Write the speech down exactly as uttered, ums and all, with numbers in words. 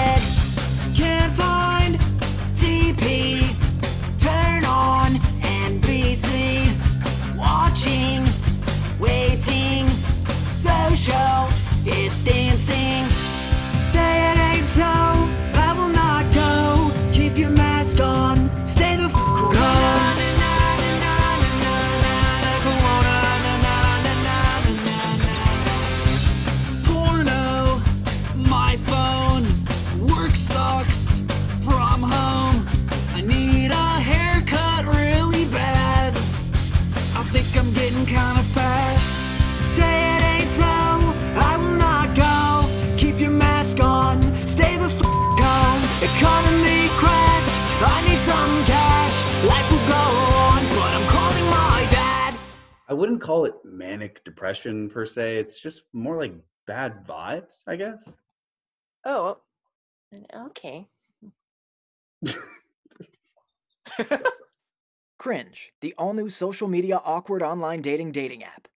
bed. Can't find T P. Turn on N B C. Watching, waiting, social distancing. Say it ain't so, I will not go. Keep your mask on, stay the f*** home. Porno, my phone, work sucks from home. I need a haircut really bad. I think I'm getting kinda fat. Say it ain't so, I will not go. Keep your mask on, stay the f*** home. Economy crashed, I need some cash. Life will go on, but I'm calling my dad. I wouldn't call it manic depression per se. It's just more like bad vibes, I guess. Oh, okay. Cringe, the all-new social media awkward online dating dating app.